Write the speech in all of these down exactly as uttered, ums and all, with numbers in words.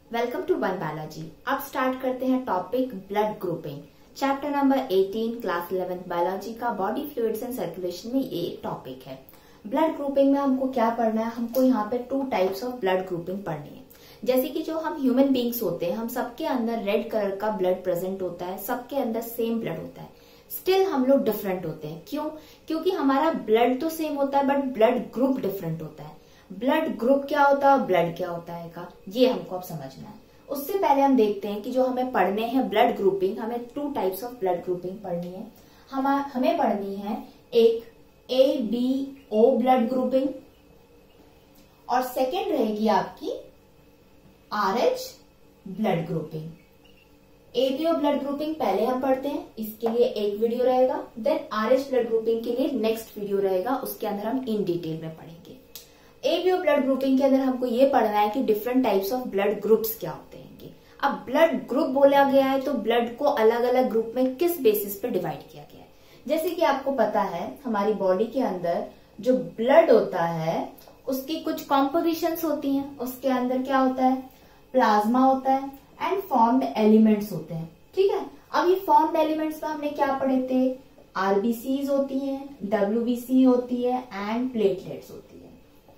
Welcome to one biology. अब start करते हैं topic blood grouping. Chapter number अठारह क्लास इलेवेंथ बायोलॉजी का बॉडी फ्लूइड्स एंड सर्कुलेशन में ये टॉपिक है। ब्लड ग्रुपिंग में हमको क्या पढ़ना है, हमको यहाँ पे two types of blood grouping पढ़नी है। जैसे कि जो हम ह्यूमन बींग्स होते हैं, हम सबके अंदर रेड कलर का ब्लड प्रेजेंट होता है, सबके अंदर सेम ब्लड होता है, स्टिल हम लोग डिफरेंट होते हैं। क्यों? क्योंकि हमारा ब्लड तो सेम होता है बट ब्लड ग्रुप डिफरेंट होता है। ब्लड ग्रुप क्या होता है, ब्लड क्या होता है का, ये हमको अब समझना है। उससे पहले हम देखते हैं कि जो हमें पढ़ने हैं ब्लड ग्रुपिंग, हमें two types of blood grouping पढ़नी है। हम हमें पढ़नी है एक A B O blood grouping और सेकेंड रहेगी आपकी R H blood grouping. A B O blood grouping पहले हम पढ़ते हैं, इसके लिए एक वीडियो रहेगा। Then R H blood grouping के लिए नेक्स्ट वीडियो रहेगा, उसके अंदर हम इन डिटेल में पढ़ेंगे। A B O blood grouping के अंदर हमको ये पढ़ना है कि different types of blood groups क्या होते हैं। अब ब्लड ग्रुप बोला गया है तो ब्लड को अलग अलग ग्रुप में किस बेसिस पे डिवाइड किया गया है। जैसे कि आपको पता है हमारी बॉडी के अंदर जो ब्लड होता है उसकी कुछ कॉम्पोजिशंस होती हैं। उसके अंदर क्या होता है, प्लाज्मा होता है एंड फॉर्म्ड एलिमेंट्स होते हैं। ठीक है, अब ये फॉर्म्ड एलिमेंट्स में हमने क्या पढ़े थे, आरबीसीज होती है, डब्ल्यूबीसी होती है एंड प्लेटलेट्स होती है।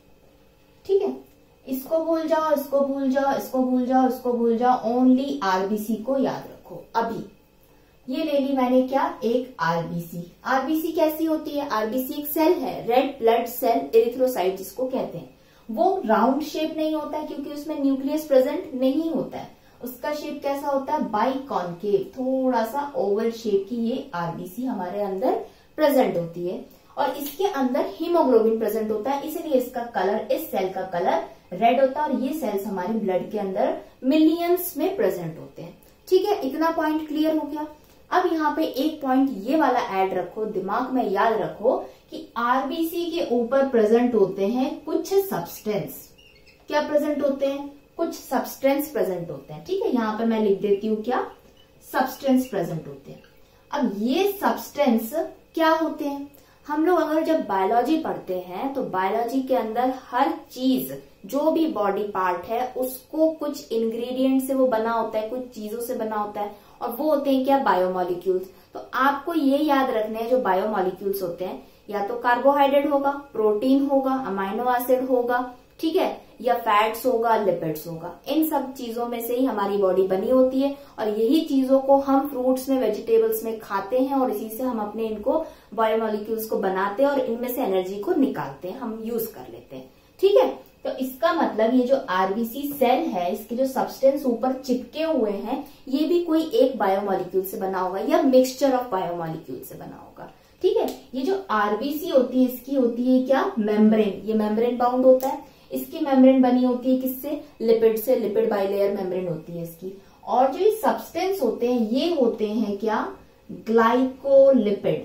ठीक है, इसको भूल जाओ, इसको भूल जाओ, इसको भूल जाओ, इसको भूल जाओ, ओनली आरबीसी को याद रखो। अभी ये ले ली मैंने क्या, एक आरबीसी। आरबीसी कैसी होती है, आरबीसी एक सेल है, रेड ब्लड सेल एरिथ्रोसाइट जिसको कहते हैं। वो राउंड शेप नहीं होता है क्योंकि उसमें न्यूक्लियस प्रेजेंट नहीं होता है। उसका शेप कैसा होता है, बाई कॉन्केव, थोड़ा सा ओवल शेप की ये आरबीसी हमारे अंदर प्रेजेंट होती है और इसके अंदर हीमोग्लोबिन प्रेजेंट होता है, इसलिए इसका कलर, इस सेल का कलर रेड होता है और ये सेल्स हमारे ब्लड के अंदर मिलियंस में प्रेजेंट होते हैं। ठीक है, इतना पॉइंट क्लियर हो गया। अब यहाँ पे एक पॉइंट ये वाला ऐड रखो, दिमाग में याद रखो कि आरबीसी के ऊपर प्रेजेंट होते हैं कुछ सब्सटेंस। क्या प्रेजेंट होते हैं, कुछ सब्सटेंस प्रेजेंट होते हैं। ठीक है, यहाँ पे मैं लिख देती हूँ क्या, सब्सटेंस प्रेजेंट होते हैं। अब ये सब्सटेंस क्या होते हैं, हम लोग अगर जब बायोलॉजी पढ़ते हैं तो बायोलॉजी के अंदर हर चीज, जो भी बॉडी पार्ट है उसको कुछ इंग्रेडिएंट से वो बना होता है, कुछ चीजों से बना होता है और वो होते हैं क्या, बायोमॉलिक्यूल्स। तो आपको ये याद रखने हैं जो बायोमॉलिक्यूल्स होते हैं, या तो कार्बोहाइड्रेट होगा, प्रोटीन होगा, अमाइनो एसिड होगा, ठीक है, या फैट्स होगा, लिपिड्स होगा। इन सब चीजों में से ही हमारी बॉडी बनी होती है और यही चीजों को हम फ्रूट्स में, वेजिटेबल्स में खाते हैं और इसी से हम अपने इनको बायोमॉलिक्यूल्स को बनाते हैं और इनमें से एनर्जी को निकालते हैं, हम यूज कर लेते हैं। ठीक है, तो इसका मतलब ये जो आरबीसी सेल है, इसके जो सब्सटेंस ऊपर चिपके हुए हैं, ये भी कोई एक बायोमॉलिक्यूल से बना होगा या मिक्सचर ऑफ बायोमॉलिक्यूल से बना होगा। ठीक है, ये जो आरबीसी होती है इसकी होती है क्या, मेम्ब्रेन। ये मेम्ब्रेन बाउंड होता है, इसकी मेम्ब्रेन बनी होती है किससे, लिपिड से, लिपिड बाइलेयर मेम्ब्रेन होती है इसकी। और जो ये सब्सटेंस होते हैं ये होते हैं क्या, ग्लाइकोलिपिड।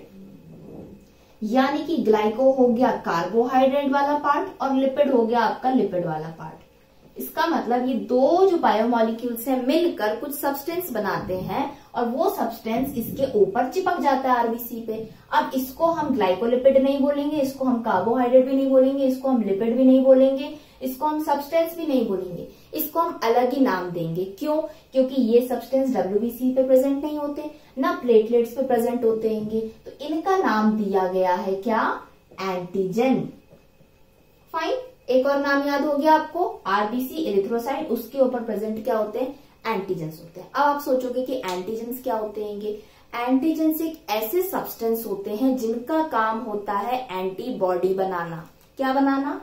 यानी कि ग्लाइको हो गया कार्बोहाइड्रेट वाला पार्ट और लिपिड हो गया आपका लिपिड वाला पार्ट। इसका मतलब ये दो जो बायोमॉलिक्यूल्स हैं मिलकर कुछ सब्सटेंस बनाते हैं और वो सब्सटेंस इसके ऊपर चिपक जाता है आरबीसी पे। अब इसको हम ग्लाइकोलिपिड नहीं बोलेंगे, इसको हम कार्बोहाइड्रेट भी नहीं बोलेंगे, इसको हम लिपिड भी नहीं बोलेंगे, इसको हम सब्सटेंस भी नहीं बोलेंगे, इसको हम अलग ही नाम देंगे। क्यों? क्योंकि ये सब्सटेंस डब्ल्यूबीसी पे प्रेजेंट नहीं होते, ना प्लेटलेट्स पे प्रेजेंट होते हैं, तो इनका नाम दिया गया है क्या, एंटीजन। फाइन, एक और नाम याद हो गया आपको, आरबीसी एरिथ्रोसाइट, उसके ऊपर प्रेजेंट क्या होते हैं, एंटीजेंस होते हैं। अब आप सोचोगे कि एंटीजेंस क्या होते हैं। एंटीजेंस एक ऐसे सब्सटेंस होते हैं जिनका काम होता है एंटीबॉडी बनाना। क्या बनाना,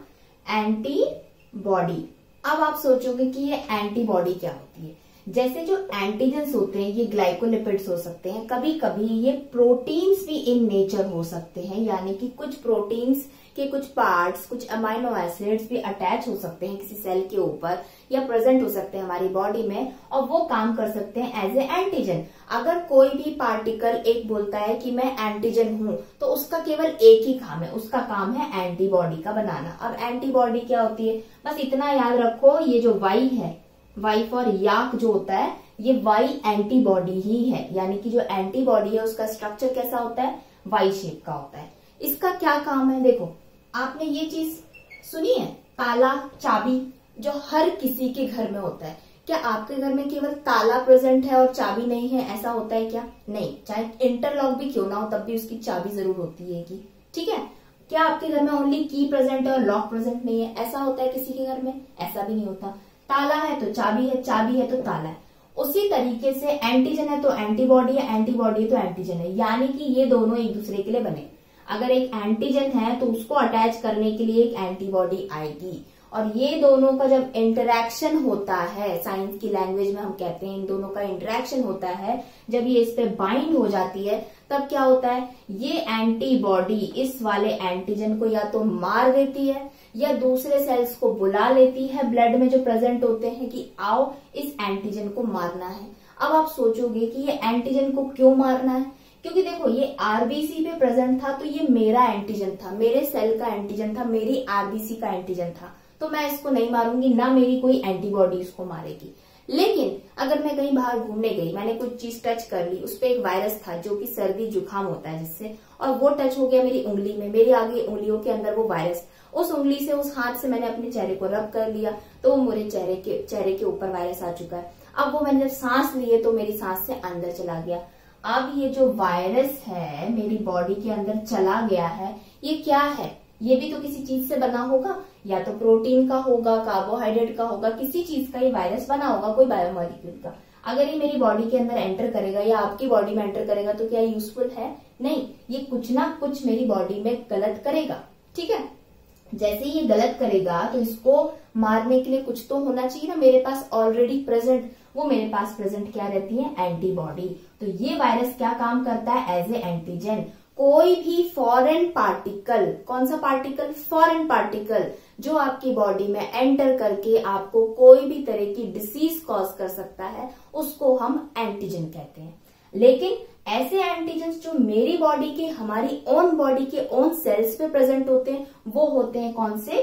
एंटीबॉडी। अब आप सोचोगे कि ये एंटीबॉडी क्या होती है। जैसे जो एंटीजेंस होते हैं ये ग्लाइकोलिपिड्स हो सकते हैं, कभी कभी ये प्रोटीन्स भी इन नेचर हो सकते हैं, यानी कि कुछ प्रोटीन्स के कुछ पार्ट्स, कुछ अमाइनो एसिड्स भी अटैच हो सकते हैं किसी सेल के ऊपर या प्रेजेंट हो सकते हैं हमारी बॉडी में और वो काम कर सकते हैं एज ए एंटीजन। अगर कोई भी पार्टिकल एक बोलता है कि मैं एंटीजन हूं तो उसका केवल एक ही काम है, उसका काम है एंटीबॉडी का बनाना। अब एंटीबॉडी क्या होती है, बस इतना याद रखो, ये जो वाई है, वाई फॉर याक जो होता है, ये वाई एंटीबॉडी ही है। यानी कि जो एंटीबॉडी है उसका स्ट्रक्चर कैसा होता है, वाई शेप का होता है। इसका क्या काम है, देखो आपने ये चीज सुनी है, ताला चाबी जो हर किसी के घर में होता है, क्या आपके घर में केवल ताला प्रेजेंट है और चाबी नहीं है, ऐसा होता है क्या? नहीं, चाहे इंटरलॉक भी क्यों ना हो तब भी उसकी चाबी जरूर होती है। ठीक है, क्या आपके घर में ओनली की प्रेजेंट है और लॉक प्रेजेंट नहीं है, ऐसा होता है किसी के घर में? ऐसा भी नहीं होता। ताला है तो चाबी है, चाबी है तो ताला है। उसी तरीके से एंटीजन है तो एंटीबॉडी है, एंटीबॉडी है तो एंटीजन है, यानी कि ये दोनों एक दूसरे के लिए बने। अगर एक एंटीजन है तो उसको अटैच करने के लिए एक एंटीबॉडी आएगी, और ये दोनों का जब इंटरैक्शन होता है, साइंस की लैंग्वेज में हम कहते हैं इन दोनों का इंटरैक्शन होता है, जब ये इस पे बाइंड हो जाती है तब क्या होता है, ये एंटीबॉडी इस वाले एंटीजन को या तो मार देती है या दूसरे सेल्स को बुला लेती है ब्लड में जो प्रेजेंट होते हैं कि आओ इस एंटीजन को मारना है। अब आप सोचोगे कि ये एंटीजन को क्यों मारना है, क्योंकि देखो ये आरबीसी पे प्रेजेंट था तो ये मेरा एंटीजन था, मेरे सेल का एंटीजन था, मेरी आरबीसी का एंटीजन था, तो मैं इसको नहीं मारूंगी, ना मेरी कोई एंटीबॉडी इसको मारेगी। लेकिन अगर मैं कहीं बाहर घूमने गई, मैंने कुछ चीज टच कर ली, उस पर एक वायरस था जो कि सर्दी जुकाम होता है जिससे, और वो टच हो गया मेरी उंगली में, मेरी आगे उंगलियों के अंदर वो वायरस, उस उंगली से उस हाथ से मैंने अपने चेहरे को रब कर लिया तो वो मेरे चेहरे के चेहरे के ऊपर वायरस आ चुका है। अब वो मैंने जब सांस लिए तो मेरी सांस से अंदर चला गया। अब ये जो वायरस है मेरी बॉडी के अंदर चला गया है, ये क्या है, ये भी तो किसी चीज से बना होगा, या तो प्रोटीन का होगा, कार्बोहाइड्रेट का होगा, किसी चीज का ये वायरस बना होगा, कोई बायोमोलिक्यूल का। अगर ये मेरी बॉडी के अंदर एंटर करेगा या आपकी बॉडी में एंटर करेगा तो क्या यूजफुल है? नहीं, ये कुछ ना कुछ मेरी बॉडी में गलत करेगा। ठीक है, जैसे ये गलत करेगा तो इसको मारने के लिए कुछ तो होना चाहिए ना मेरे पास ऑलरेडी प्रेजेंट, वो मेरे पास प्रेजेंट क्या रहती है, एंटीबॉडी। तो ये वायरस क्या काम करता है, एज ए एंटीजन। कोई भी फॉरेन पार्टिकल, कौन सा पार्टिकल, फॉरेन पार्टिकल, जो आपकी बॉडी में एंटर करके आपको कोई भी तरह की डिसीज कॉज कर सकता है, उसको हम एंटीजन कहते हैं। लेकिन ऐसे एंटीजन जो मेरी बॉडी के, हमारी ओन बॉडी के ओन सेल्स पे प्रेजेंट होते हैं, वो होते हैं कौन से,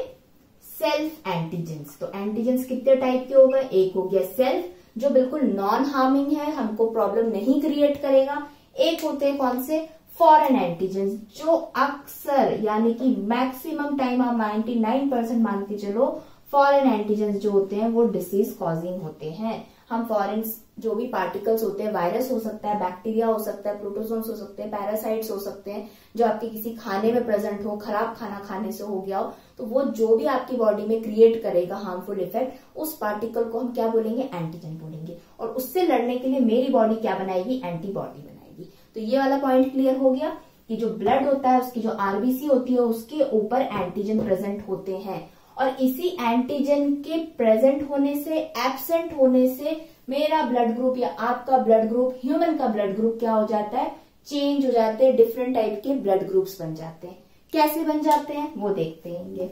सेल्फ एंटीजेंस। तो एंटीजेंस कितने टाइप के हो गए, एक हो गया सेल्फ जो बिल्कुल नॉन हार्मिंग है, हमको प्रॉब्लम नहीं क्रिएट करेगा। एक होते हैं कौन से, फॉरेन एंटीजेंस, जो अक्सर यानी कि मैक्सिमम टाइम आप निन्यानवे परसेंट मान के चलो, फॉरेन एंटीजेंस जो होते हैं वो डिसीज कॉजिंग होते हैं। हम फॉरेन जो भी पार्टिकल्स होते हैं, वायरस हो सकता है, बैक्टीरिया हो सकता है, प्रोटोजोन्स हो सकते हैं, पैरासाइट्स हो सकते हैं, जो आपके किसी खाने में प्रेजेंट हो, खराब खाना खाने से हो गया हो, तो वो जो भी आपकी बॉडी में क्रिएट करेगा हार्मफुल इफेक्ट, उस पार्टिकल को हम क्या बोलेंगे, एंटीजन बोलेंगे। और उससे लड़ने के लिए मेरी बॉडी क्या बनाएगी, एंटीबॉडी बनाएगी। तो ये वाला पॉइंट क्लियर हो गया कि जो ब्लड होता है, उसकी जो आरबीसी होती है, उसके ऊपर एंटीजन प्रेजेंट होते हैं, और इसी एंटीजन के प्रेजेंट होने से, एब्सेंट होने से मेरा ब्लड ग्रुप या आपका ब्लड ग्रुप, ह्यूमन का ब्लड ग्रुप क्या हो जाता है, चेंज हो जाते हैं, डिफरेंट टाइप के ब्लड ग्रुप्स बन जाते हैं। कैसे बन जाते हैं वो देखते हैं।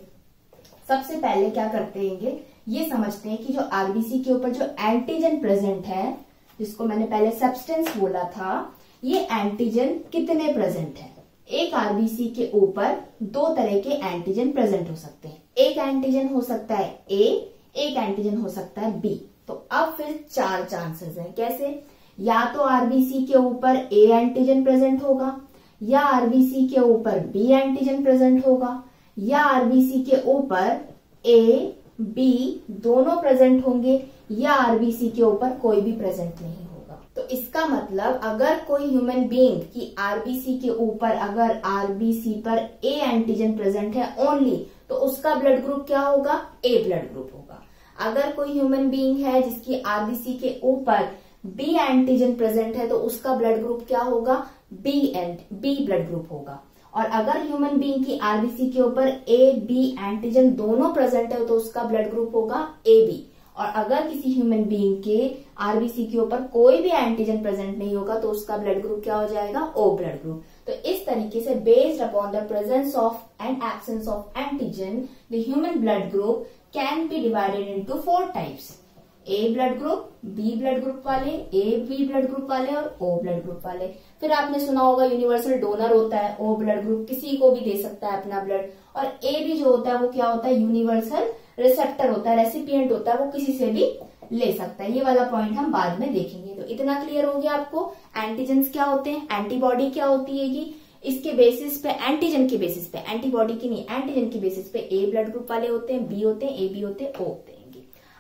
सबसे पहले क्या करते हैं, ये समझते हैं कि जो आरबीसी के ऊपर जो एंटीजन प्रेजेंट है, जिसको मैंने पहले सब्सटेंस बोला था, ये एंटीजन कितने प्रेजेंट है। एक आरबीसी के ऊपर दो तरह के एंटीजन प्रेजेंट हो सकते हैं। एक एंटीजन हो सकता है ए, एक एंटीजन हो सकता है बी। तो अब फिर चार चांसेस हैं। कैसे, या तो आरबीसी के ऊपर ए एंटीजन प्रेजेंट होगा, या आरबीसी के ऊपर बी एंटीजन प्रेजेंट होगा, या आरबीसी के ऊपर ए बी दोनों प्रेजेंट होंगे, या आरबीसी के ऊपर कोई भी प्रेजेंट नहीं होगा। तो इसका मतलब अगर कोई ह्यूमन बीइंग की आरबीसी के ऊपर अगर आरबीसी पर ए एंटीजन प्रेजेंट है ओनली, तो उसका ब्लड ग्रुप क्या होगा, ए ब्लड ग्रुप होगा। अगर कोई ह्यूमन बीइंग है जिसकी आरबीसी के ऊपर बी एंटीजन प्रेजेंट है, तो उसका ब्लड ग्रुप क्या होगा, B and B blood group होगा। और अगर ह्यूमन बीइंग की आरबीसी के ऊपर ए बी एंटीजन दोनों प्रेजेंट है, तो उसका ब्लड ग्रुप होगा ए बी। और अगर किसी ह्यूमन बीइंग के आरबीसी के ऊपर कोई भी एंटीजन प्रेजेंट नहीं होगा, तो उसका ब्लड ग्रुप क्या हो जाएगा, ओ ब्लड ग्रुप। तो इस तरीके से based upon the presence of and absence of antigen, the human blood group can be divided into four types, A blood group, B blood group वाले, ए बी ब्लड ग्रुप वाले और ओ blood group वाले। फिर आपने सुना होगा universal donor होता है, ओ ब्लड ग्रुप किसी को भी दे सकता है अपना ब्लड। और ए बी जो होता है वो क्या होता है, यूनिवर्सल रिसेप्टर होता है, रेसिपिएंट होता है, वो किसी से भी ले सकता है। ये वाला पॉइंट हम बाद में देखेंगे। तो इतना क्लियर हो गया आपको, एंटीजेंस क्या होते हैं, एंटीबॉडी क्या होती है, कि इसके बेसिस पे, एंटीजन के बेसिस पे, एंटीबॉडी की नहीं, एंटीजन के बेसिस पे ए ब्लड ग्रुप वाले होते हैं, बी होते हैं, ए बी होते हैं, ओ होते हैं।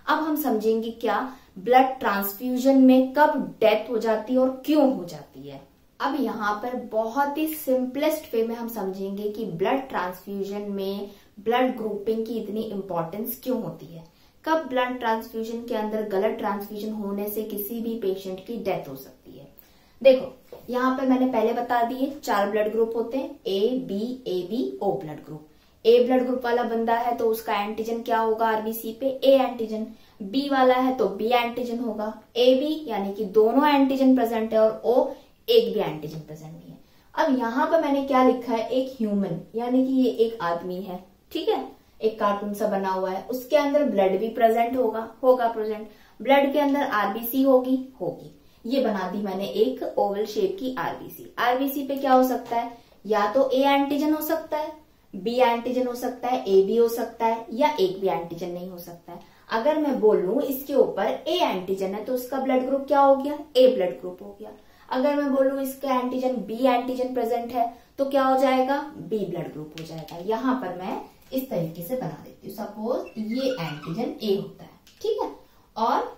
अब हम समझेंगे क्या ब्लड ट्रांसफ्यूजन में कब डेथ हो जाती है और क्यों हो जाती है। अब यहाँ पर बहुत ही सिंपलेस्ट वे में हम समझेंगे कि ब्लड ट्रांसफ्यूजन में ब्लड ग्रुपिंग की इतनी इंपॉर्टेंस क्यों होती है, कब ब्लड ट्रांसफ्यूजन के अंदर गलत ट्रांसफ्यूजन होने से किसी भी पेशेंट की डेथ हो सकती है। देखो यहाँ पर मैंने पहले बता दिए चार ब्लड ग्रुप होते हैं, A B A B O blood group. A blood group वाला बंदा है तो उसका एंटीजन क्या होगा आरबीसी पे, ए एंटीजन। बी वाला है तो बी एंटीजन होगा। ए बी यानी कि दोनों एंटीजन प्रेजेंट है और ओ एक भी एंटीजन प्रेजेंट नहीं है। अब यहाँ पर मैंने क्या लिखा है, एक ह्यूमन यानी कि ये एक आदमी है, ठीक है, एक कार्टून सा बना हुआ है, उसके अंदर ब्लड भी प्रेजेंट होगा होगा प्रेजेंट, ब्लड के अंदर आरबीसी होगी होगी ये बना दी मैंने एक ओवल शेप की आरबीसी। आरबीसी पे क्या हो सकता है, या तो ए एंटीजन हो सकता है, बी एंटीजन हो सकता है, ए बी हो सकता है, या एक भी एंटीजन नहीं हो सकता है। अगर मैं बोलूं इसके ऊपर ए एंटीजन है तो उसका ब्लड ग्रुप क्या हो गया, ए ब्लड ग्रुप हो गया। अगर मैं बोलूं इसका एंटीजन बी एंटीजन प्रेजेंट है तो क्या हो जाएगा, बी ब्लड ग्रुप हो जाएगा। यहाँ पर मैं इस तरीके से बना देती हूँ, सपोज ये एंटीजन ए होता है, ठीक है, और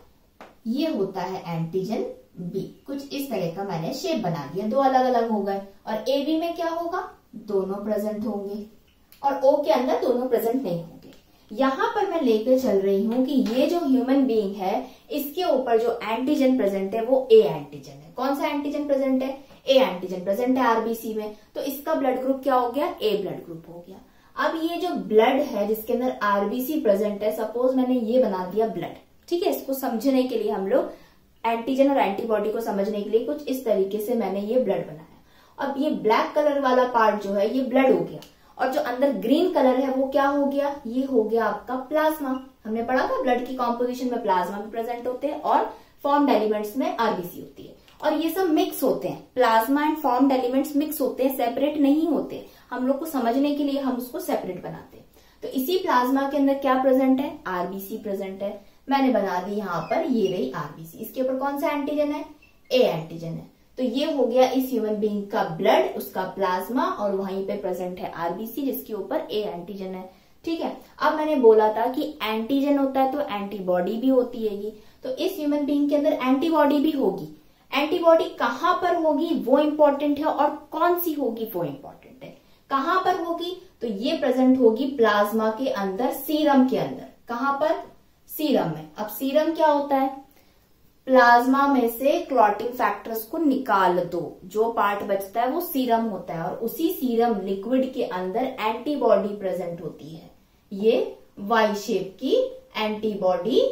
ये होता है एंटीजन बी। कुछ इस तरह का मैंने शेप बना दिया, दो अलग अलग हो गए। और ए बी में क्या होगा, दोनों प्रेजेंट होंगे, और ओ के अंदर दोनों प्रेजेंट नहीं होंगे। यहाँ पर मैं लेकर चल रही हूँ कि ये जो ह्यूमन बीइंग है इसके ऊपर जो एंटीजन प्रेजेंट है वो ए एंटीजन है। कौन सा एंटीजन प्रेजेंट है, ए एंटीजन प्रेजेंट है आरबीसी में, तो इसका ब्लड ग्रुप क्या हो गया, ए ब्लड ग्रुप हो गया। अब ये जो ब्लड है जिसके अंदर आरबीसी प्रेजेंट है, सपोज मैंने ये बना दिया ब्लड, ठीक है, इसको समझने के लिए हम लोग एंटीजन और एंटीबॉडी को समझने के लिए कुछ इस तरीके से मैंने ये ब्लड बनाया। अब ये ब्लैक कलर वाला पार्ट जो है ये ब्लड हो गया, और जो अंदर ग्रीन कलर है वो क्या हो गया, ये हो गया आपका प्लाज्मा। हमने पढ़ा था ब्लड की कॉम्पोजिशन में प्लाज्मा भी प्रेजेंट होते हैं और फॉर्म्ड एलिमेंट्स में आरबीसी होती है, और ये सब मिक्स होते हैं। Plasma and formed elements mix होते हैं, सेपरेट नहीं होते। हम लोग को समझने के लिए हम उसको सेपरेट बनाते हैं। तो इसी प्लाज्मा के अंदर क्या प्रेजेंट है, आरबीसी प्रेजेंट है। मैंने बना दी यहाँ पर, ये रही आरबीसी। इसके ऊपर कौन सा एंटीजन है, ए एंटीजन है। तो ये हो गया इस ह्यूमन बीइंग का ब्लड, उसका प्लाज्मा, और वहीं पे प्रेजेंट है आरबीसी जिसके ऊपर ए एंटीजन है, ठीक है। अब मैंने बोला था कि एंटीजन होता है तो एंटीबॉडी भी होती है, तो इस ह्यूमन बीइंग के अंदर एंटीबॉडी भी होगी। एंटीबॉडी कहाँ पर होगी वो इम्पोर्टेंट है, और कौन सी होगी वो इम्पोर्टेंट है। कहाँ पर होगी, तो ये प्रेजेंट होगी प्लाज्मा के अंदर, सीरम के अंदर। कहाँ पर, सीरम में। अब सीरम क्या होता है, प्लाज्मा में से क्लॉटिंग फैक्टर्स को निकाल दो, जो पार्ट बचता है वो सीरम होता है, और उसी सीरम लिक्विड के अंदर एंटीबॉडी प्रेजेंट होती है। ये वाई शेप की एंटीबॉडी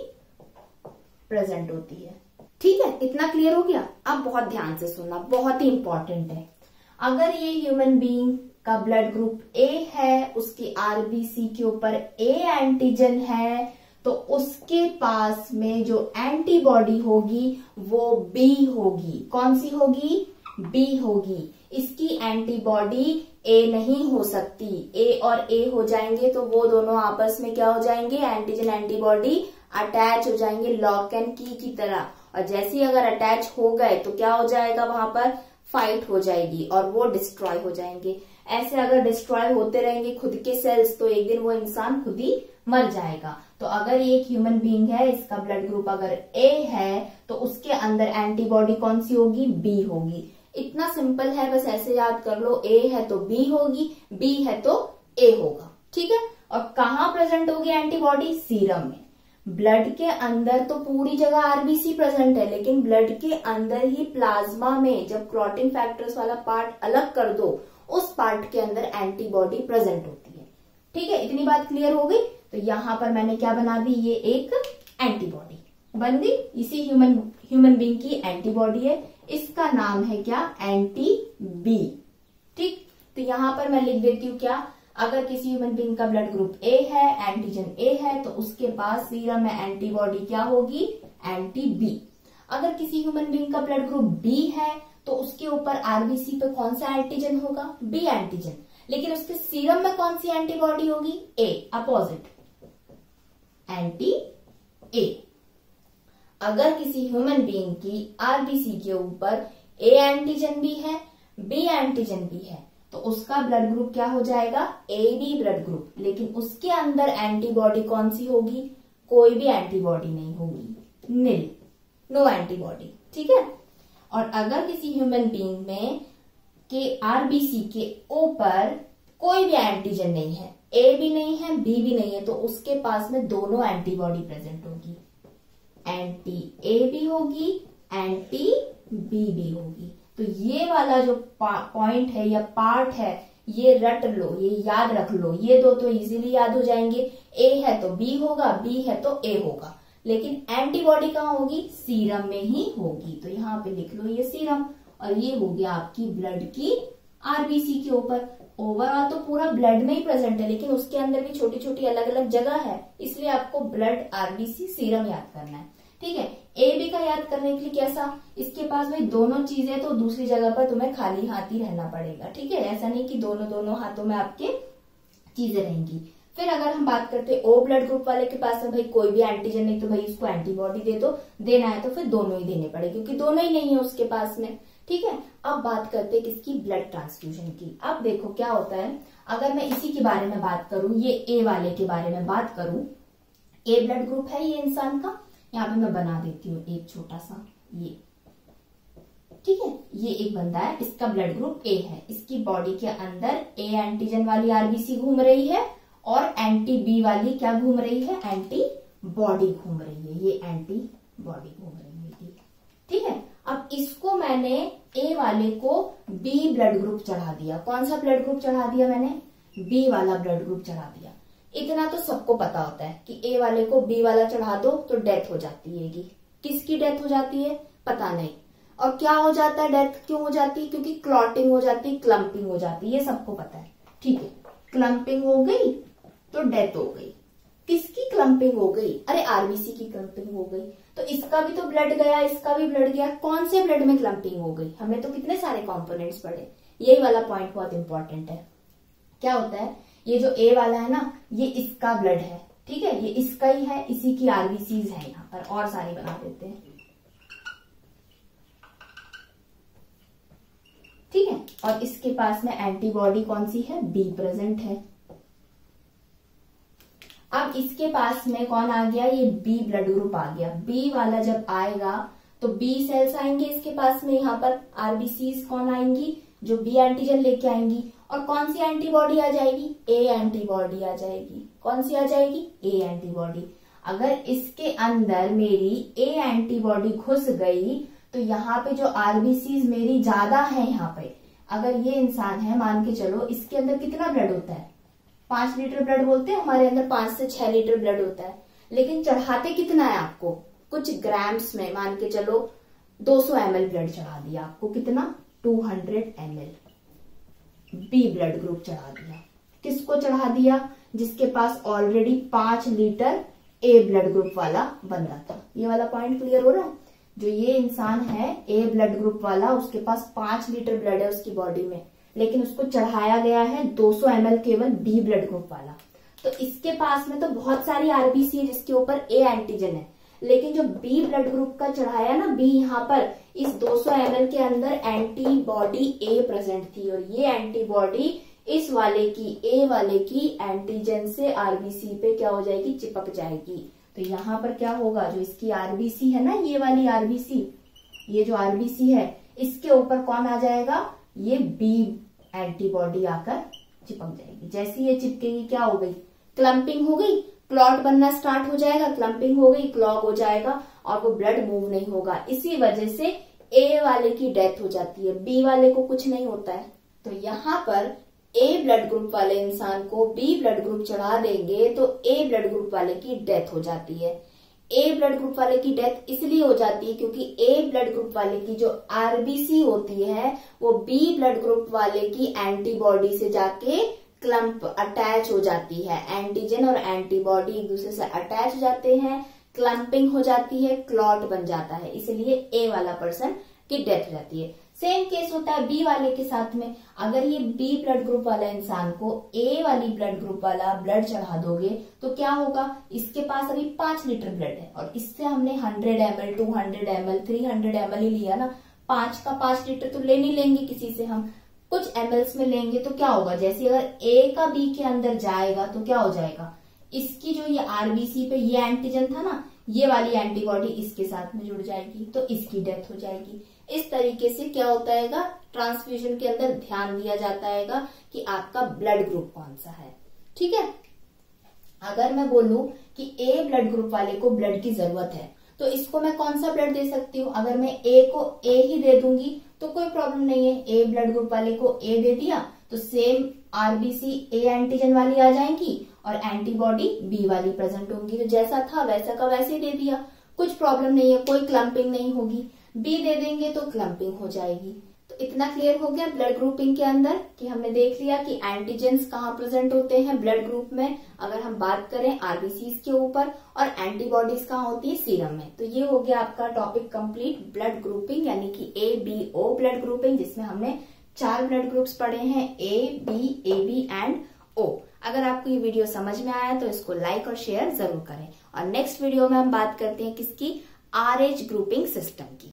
प्रेजेंट होती है, ठीक है। इतना क्लियर हो गया। अब बहुत ध्यान से सुनना, बहुत ही इंपॉर्टेंट है। अगर ये ह्यूमन बीइंग का ब्लड ग्रुप ए है, उसकी आरबीसी के ऊपर ए एंटीजन है, तो उसके पास में जो एंटीबॉडी होगी वो बी होगी। कौन सी होगी, बी होगी। इसकी एंटीबॉडी ए नहीं हो सकती। ए और ए हो जाएंगे तो वो दोनों आपस में क्या हो जाएंगे, एंटीजन एंटीबॉडी अटैच हो जाएंगे लॉक एंड की की तरह। और जैसे ही अगर अटैच हो गए तो क्या हो जाएगा, वहां पर फाइट हो जाएगी और वो डिस्ट्रॉय हो जाएंगे। ऐसे अगर डिस्ट्रॉय होते रहेंगे खुद के सेल्स तो एक दिन वो इंसान खुद ही मर जाएगा। तो अगर ये एक ह्यूमन बीइंग है, इसका ब्लड ग्रुप अगर ए है, तो उसके अंदर एंटीबॉडी कौन सी होगी, बी होगी। इतना सिंपल है, बस ऐसे याद कर लो। ए है तो बी होगी, बी है तो ए होगा, ठीक है। और कहाँ प्रेजेंट होगी एंटीबॉडी, सीरम में। ब्लड के अंदर तो पूरी जगह आरबीसी प्रेजेंट है, लेकिन ब्लड के अंदर ही प्लाज्मा में जब क्लॉटिंग फैक्टर्स वाला पार्ट अलग कर दो, उस पार्ट के अंदर एंटीबॉडी प्रेजेंट होती है, ठीक है। इतनी बात क्लियर हो गई। तो यहाँ पर मैंने क्या बना दी, ये एक एंटीबॉडी बन गई। इसी ह्यूमन ह्यूमन बीइंग की एंटीबॉडी है, इसका नाम है क्या, एंटी बी, ठीक। तो यहाँ पर मैं लिख देती हूँ क्या, अगर किसी ह्यूमन बीइंग का ब्लड ग्रुप ए है, एंटीजन ए है, तो उसके पास सीरम में एंटीबॉडी क्या होगी, एंटी बी। अगर किसी ह्यूमन बीइंग का ब्लड ग्रुप बी है तो उसके ऊपर आरबीसी पे कौन सा एंटीजन होगा, बी एंटीजन, लेकिन उसके सीरम में कौन सी एंटीबॉडी होगी, ए, अपोजिट, एंटी ए। अगर किसी ह्यूमन बीइंग की आरबीसी के ऊपर ए एंटीजन भी है, बी एंटीजन भी है, तो उसका ब्लड ग्रुप क्या हो जाएगा, ए बी ब्लड ग्रुप, लेकिन उसके अंदर एंटीबॉडी कौन सी होगी, कोई भी एंटीबॉडी नहीं होगी, नील, नो एंटीबॉडी, ठीक है। और अगर किसी ह्यूमन बीइंग में के आरबीसी के ऊपर कोई भी एंटीजन नहीं है, ए भी नहीं है बी भी नहीं है, तो उसके पास में दोनों एंटीबॉडी प्रेजेंट होगी, एंटी ए भी होगी, एंटी बी भी होगी। तो ये वाला जो पॉइंट है या पार्ट है, ये रट लो, ये याद रख लो, ये दो तो इजीली याद हो जाएंगे, ए है तो बी होगा, बी है तो ए होगा, लेकिन एंटीबॉडी कहाँ होगी, सीरम में ही होगी। तो यहाँ पे लिख लो ये सीरम, और ये हो गया आपकी ब्लड की आरबीसी के ऊपर। ओवरऑल तो पूरा ब्लड में ही प्रेजेंट है, लेकिन उसके अंदर भी छोटी छोटी अलग अलग जगह है, इसलिए आपको ब्लड, आरबीसी, सीरम याद करना है, ठीक है। ए बी का याद करने के लिए कैसा, इसके पास भाई दोनों चीजें, तो दूसरी जगह पर तुम्हें खाली हाथ ही रहना पड़ेगा, ठीक है। ऐसा नहीं कि दोनों दोनों हाथों में आपके चीजें रहेंगी। फिर अगर हम बात करते हैं ओ ब्लड ग्रुप वाले के पास में भाई कोई भी एंटीजन नहीं, तो भाई उसको एंटीबॉडी दे दो, देना है तो फिर दोनों ही देने पड़े, क्योंकि दोनों ही नहीं है उसके पास में, ठीक है। अब बात करते हैं किसकी, ब्लड ट्रांसफ्यूजन की। अब देखो क्या होता है, अगर मैं इसी के बारे में बात करूं, ये ए वाले के बारे में बात करूं, ए ब्लड ग्रुप है ये इंसान का, यहाँ पे मैं बना देती हूँ एक छोटा सा, ये ठीक है, ये एक बंदा है, इसका ब्लड ग्रुप ए है, इसकी बॉडी के अंदर ए एंटीजन वाली आरबीसी घूम रही है और एंटी बी वाली क्या घूम रही है, एंटी बॉडी घूम रही है, ये एंटी बॉडी घूम रही है, ठीक है। अब इसको मैंने ए वाले को बी ब्लड ग्रुप चढ़ा दिया, कौन सा ब्लड ग्रुप चढ़ा दिया मैंने, बी वाला ब्लड ग्रुप चढ़ा दिया। इतना तो सबको पता होता है कि ए वाले को बी वाला चढ़ा दो तो डेथ हो जाती है, किसकी डेथ हो जाती है पता नहीं, और क्या हो जाता है, डेथ क्यों हो जाती है, क्योंकि क्लॉटिंग हो जाती है, क्लम्पिंग हो जाती है, ये सबको पता है, ठीक है। क्लम्पिंग हो गई तो डेथ हो गई, किसकी क्लम्पिंग हो गई, अरे आरबीसी की क्लम्पिंग हो गई, तो इसका भी तो ब्लड गया, इसका भी ब्लड गया, कौन से ब्लड में क्लम्पिंग हो गई, हमने तो कितने सारे कंपोनेंट्स पढ़े, यही वाला पॉइंट बहुत इंपॉर्टेंट है। क्या होता है, ये जो ए वाला है ना, ये इसका ब्लड है, ठीक है, ये इसका ही है, इसी की आरबीसीज है यहाँ पर, और सारी बना देते हैं, ठीक है। और इसके पास में एंटीबॉडी कौन सी है, बी प्रेजेंट है। अब इसके पास में कौन आ गया, ये बी ब्लड ग्रुप आ गया, बी वाला जब आएगा तो बी सेल्स आएंगे इसके पास में, यहाँ पर आरबीसीज कौन आएंगी, जो बी एंटीजन लेके आएंगी, और कौन सी एंटीबॉडी आ जाएगी, ए एंटीबॉडी आ जाएगी, कौन सी आ जाएगी, ए एंटीबॉडी। अगर इसके अंदर मेरी ए एंटीबॉडी घुस गई तो यहाँ पे जो आरबीसीज मेरी ज्यादा है, यहाँ पे अगर ये इंसान है, मान के चलो इसके अंदर कितना ब्लड होता है, पांच लीटर ब्लड बोलते हैं, हमारे अंदर पांच से छह लीटर ब्लड होता है, लेकिन चढ़ाते कितना है आपको, कुछ ग्राम्स में, मान के चलो दो सौ एम एल ब्लड चढ़ा दिया आपको, कितना, दो सौ M L B blood group चढ़ा दिया। किसको चढ़ा दिया, जिसके पास ऑलरेडी पांच लीटर ए ब्लड ग्रुप वाला बंदा था। ये वाला पॉइंट क्लियर हो रहा है, जो ये इंसान है ए ब्लड ग्रुप वाला, उसके पास पांच लीटर ब्लड है उसकी बॉडी में, लेकिन उसको चढ़ाया गया है दो सौ एम एल केवल बी ब्लड ग्रुप वाला। तो इसके पास में तो बहुत सारी आरबीसी है जिसके ऊपर ए एंटीजन है, लेकिन जो बी ब्लड ग्रुप का चढ़ाया ना बी, यहाँ पर इस दो सौ एम एल के अंदर एंटीबॉडी ए प्रेजेंट थी, और ये एंटीबॉडी इस वाले की, ए वाले की एंटीजन से आरबीसी पे क्या हो जाएगी, चिपक जाएगी। तो यहाँ पर क्या होगा, जो इसकी आरबीसी है ना, ये वाली आरबीसी, ये जो आरबीसी है, इसके ऊपर कौन आ जाएगा, ये बी एंटीबॉडी आकर चिपक जाएगी। जैसे ये चिपकेगी क्या हो गई, क्लम्पिंग हो गई, क्लॉट बनना स्टार्ट हो जाएगा, क्लम्पिंग हो गई, क्लॉग हो जाएगा, और वो ब्लड मूव नहीं होगा। इसी वजह से ए वाले की डेथ हो जाती है, बी वाले को कुछ नहीं होता है। तो यहाँ पर ए ब्लड ग्रुप वाले इंसान को बी ब्लड ग्रुप चढ़ा देंगे तो ए ब्लड ग्रुप वाले की डेथ हो जाती है। ए ब्लड ग्रुप वाले की डेथ इसलिए हो जाती है क्योंकि ए ब्लड ग्रुप वाले की जो आरबीसी होती है वो बी ब्लड ग्रुप वाले की एंटीबॉडी से जाके क्लम्प अटैच हो जाती है। एंटीजन और एंटीबॉडी एक दूसरे से अटैच हो जाते हैं, क्लम्पिंग हो जाती है, क्लॉट बन जाता है, इसलिए ए वाला पर्सन की डेथ हो जाती है। सेम केस होता है बी वाले के साथ में। अगर ये बी ब्लड ग्रुप वाला इंसान को ए वाली ब्लड ग्रुप वाला ब्लड चढ़ा दोगे तो क्या होगा, इसके पास अभी पांच लीटर ब्लड है और इससे हमने hundred M L, two hundred M L, three hundred M L ही लिया ना, पांच का पांच लीटर तो ले नहीं लेंगे किसी से, हम कुछ एम एल्स में लेंगे। तो क्या होगा, जैसे अगर ए का बी के अंदर जाएगा तो क्या हो जाएगा, इसकी जो ये आरबीसी पे ये एंटीजन था ना, ये वाली एंटीबॉडी इसके साथ में जुड़ जाएगी तो इसकी डेथ हो जाएगी। इस तरीके से क्या होता है, ट्रांसफ्यूजन के अंदर ध्यान दिया जाता है कि आपका ब्लड ग्रुप कौन सा है। ठीक है, अगर मैं बोलूं कि ए ब्लड ग्रुप वाले को ब्लड की जरूरत है तो इसको मैं कौन सा ब्लड दे सकती हूँ। अगर मैं ए को ए ही दे दूंगी तो कोई प्रॉब्लम नहीं है, ए ब्लड ग्रुप वाले को ए दे दिया तो सेम आरबीसी ए एंटीजन वाली आ जाएंगी और एंटीबॉडी बी वाली प्रेजेंट होंगी। तो जैसा था वैसा का वैसे ही दे दिया, कुछ प्रॉब्लम नहीं है, कोई क्लम्पिंग नहीं होगी। बी दे देंगे तो क्लम्पिंग हो जाएगी। तो इतना क्लियर हो गया ब्लड ग्रुपिंग के अंदर कि हमने देख लिया कि एंटीजेंस कहाँ प्रेजेंट होते हैं ब्लड ग्रुप में, अगर हम बात करें आरबीसीज के ऊपर, और एंटीबॉडीज कहाँ होती है सीरम में। तो ये हो गया आपका टॉपिक कंप्लीट, ब्लड ग्रुपिंग यानी कि A B O blood grouping, जिसमें हमने चार ब्लड ग्रुप्स पढ़े हैं, A B A B and O. अगर आपको ये वीडियो समझ में आया तो इसको लाइक और शेयर जरूर करें। और नेक्स्ट वीडियो में हम बात करते हैं किसकी, आर एच ग्रुपिंग सिस्टम की।